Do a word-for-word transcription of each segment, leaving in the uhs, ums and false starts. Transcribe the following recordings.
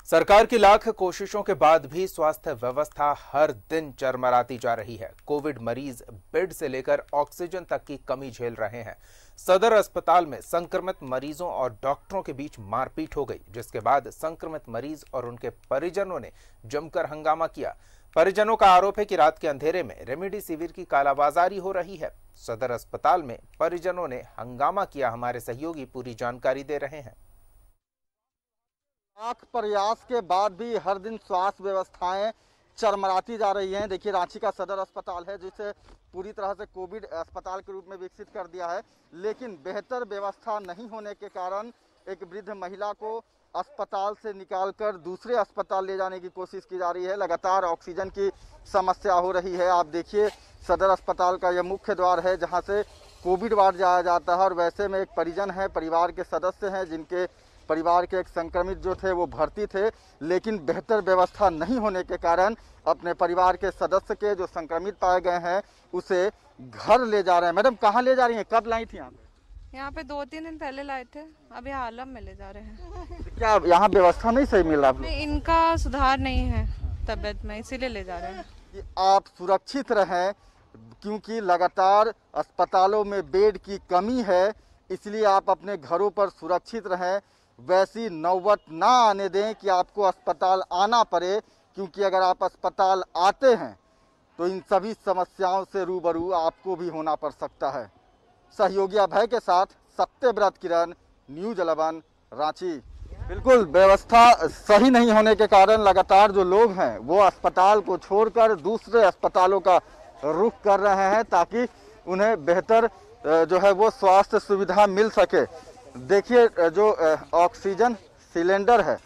सरकार की लाख कोशिशों के बाद भी स्वास्थ्य व्यवस्था हर दिन चरमराती जा रही है। कोविड मरीज बेड से लेकर ऑक्सीजन तक की कमी झेल रहे हैं। सदर अस्पताल में संक्रमित मरीजों और डॉक्टरों के बीच मारपीट हो गई, जिसके बाद संक्रमित मरीज और उनके परिजनों ने जमकर हंगामा किया। परिजनों का आरोप है कि रात के अंधेरे में रेमडेसिविर की कालाबाजारी हो रही है। सदर अस्पताल में परिजनों ने हंगामा किया। हमारे सहयोगी पूरी जानकारी दे रहे हैं। लाख प्रयास के बाद भी हर दिन स्वास्थ्य व्यवस्थाएं चरमराती जा रही हैं। देखिए, रांची का सदर अस्पताल है जिसे पूरी तरह से कोविड अस्पताल के रूप में विकसित कर दिया है, लेकिन बेहतर व्यवस्था नहीं होने के कारण एक वृद्ध महिला को अस्पताल से निकालकर दूसरे अस्पताल ले जाने की कोशिश की जा रही है। लगातार ऑक्सीजन की समस्या हो रही है। आप देखिए, सदर अस्पताल का यह मुख्य द्वार है जहाँ से कोविड वार्ड जाया जाता है और वैसे में एक परिजन है, परिवार के सदस्य हैं जिनके परिवार के एक संक्रमित जो थे वो भर्ती थे, लेकिन बेहतर व्यवस्था नहीं होने के कारण अपने परिवार के सदस्य के जो संक्रमित पाए गए हैं उसे घर ले जा रहे हैं। मैडम, कहाँ ले जा रही हैं? कब लाई थी यहाँ पे? यहाँ पे दो तीन दिन पहले लाए थे, अभी हालम में ले जा रहे हैं। क्या यहाँ व्यवस्था नहीं सही मिल रहा? इनका सुधार नहीं है तबीयत में, इसीलिए ले जा रहे हैं कि आप सुरक्षित रहें, क्योंकि लगातार अस्पतालों में बेड की कमी है, इसलिए आप अपने घरों पर सुरक्षित रहें। वैसी नौबत ना आने दें कि आपको अस्पताल आना पड़े, क्योंकि अगर आप अस्पताल आते हैं तो इन सभी समस्याओं से रूबरू आपको भी होना पड़ सकता है। सहयोगी अभय के साथ सत्यव्रत किरण, न्यूज इलेवन, रांची। बिल्कुल, व्यवस्था सही नहीं होने के कारण लगातार जो लोग हैं वो अस्पताल को छोड़कर दूसरे अस्पतालों का रुख कर रहे हैं ताकि उन्हें बेहतर जो है वो स्वास्थ्य सुविधा मिल सके। देखिए, जो ऑक्सीजन सिलेंडर है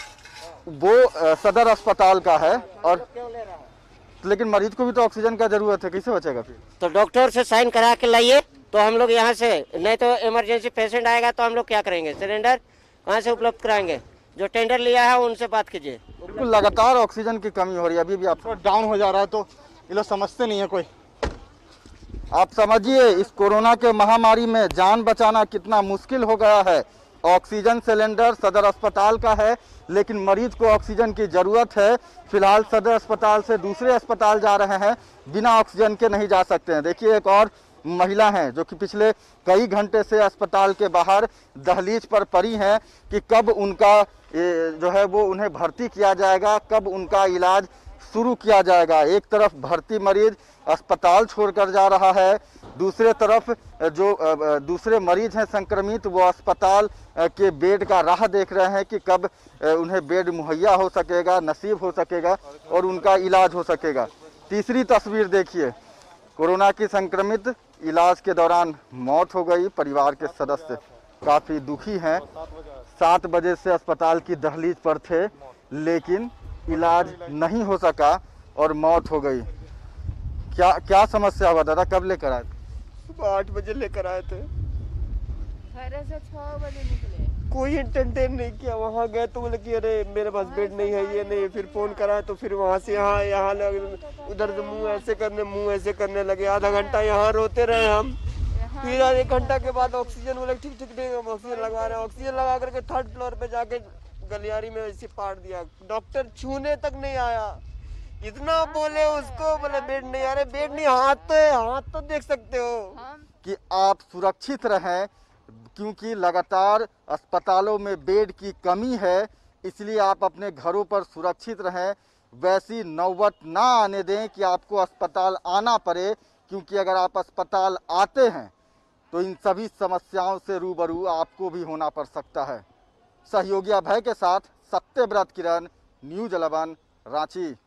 वो सदर अस्पताल का है, और लेकिन मरीज को भी तो ऑक्सीजन का जरूरत है, कैसे बचेगा फिर? तो डॉक्टर से साइन करा के लाइए, तो हम लोग यहाँ से, नहीं तो इमरजेंसी पेशेंट आएगा तो हम लोग क्या करेंगे? सिलेंडर वहाँ से उपलब्ध कराएंगे। जो टेंडर लिया है उनसे बात कीजिए। बिल्कुल, लगातार ऑक्सीजन की कमी हो रही है। अभी भी आप डाउन हो जा रहा है तो ये लोग समझते नहीं है कोई। आप समझिए, इस कोरोना के महामारी में जान बचाना कितना मुश्किल हो गया है। ऑक्सीजन सिलेंडर सदर अस्पताल का है, लेकिन मरीज को ऑक्सीजन की जरूरत है। फिलहाल सदर अस्पताल से दूसरे अस्पताल जा रहे हैं, बिना ऑक्सीजन के नहीं जा सकते हैं। देखिए, एक और महिला हैं जो कि पिछले कई घंटे से अस्पताल के बाहर दहलीज पर पड़ी हैं कि कब उनका जो है वो उन्हें भर्ती किया जाएगा, कब उनका इलाज शुरू किया जाएगा। एक तरफ भर्ती मरीज अस्पताल छोड़कर जा रहा है, दूसरे तरफ जो दूसरे मरीज हैं संक्रमित वो अस्पताल के बेड का राह देख रहे हैं कि कब उन्हें बेड मुहैया हो सकेगा, नसीब हो सकेगा और उनका इलाज हो सकेगा। तीसरी तस्वीर देखिए, कोरोना की संक्रमित इलाज के दौरान मौत हो गई। परिवार के सदस्य काफ़ी दुखी हैं। सात बजे से अस्पताल की दहलीज पर थे, लेकिन इलाज नहीं हो सका और मौत हो गई। क्या क्या समस्या हुआ दादा? कब लेकर आए थे? सुबह आठ बजे लेकर आए थे। घर से छह बजे निकले। कोई एंटरटेन नहीं किया। वहाँ गए तो बोले कि अरे मेरे पास बेड नहीं है, ये नहीं। फिर फोन कराए तो फिर वहाँ से यहाँ यहाँ उधर से मुंह ऐसे करने मुंह ऐसे करने लगे। आधा घंटा यहाँ रोते रहे हम। फिर एक घंटा के बाद ऑक्सीजन बोले ठीक ठीक ठीक हम ऑक्सीजन लगा रहे हैं। ऑक्सीजन लगा करके थर्ड फ्लोर पे जाके गलियारी में ऐसे पाट दिया। डॉक्टर छूने तक नहीं आया। इतना बोले उसको, बोले बेड नहीं, अरे बेड नहीं, हाथ तो है, हाथ तो देख सकते हो। कि आप सुरक्षित रहें, क्योंकि लगातार अस्पतालों में बेड की कमी है, इसलिए आप अपने घरों पर सुरक्षित रहें। वैसी नौबत ना आने दें कि आपको अस्पताल आना पड़े, क्योंकि अगर आप अस्पताल आते हैं तो इन सभी समस्याओं से रूबरू आपको भी होना पड़ सकता है। सहयोगी अभय के साथ सत्यव्रत किरण, न्यूज इलेवन, रांची।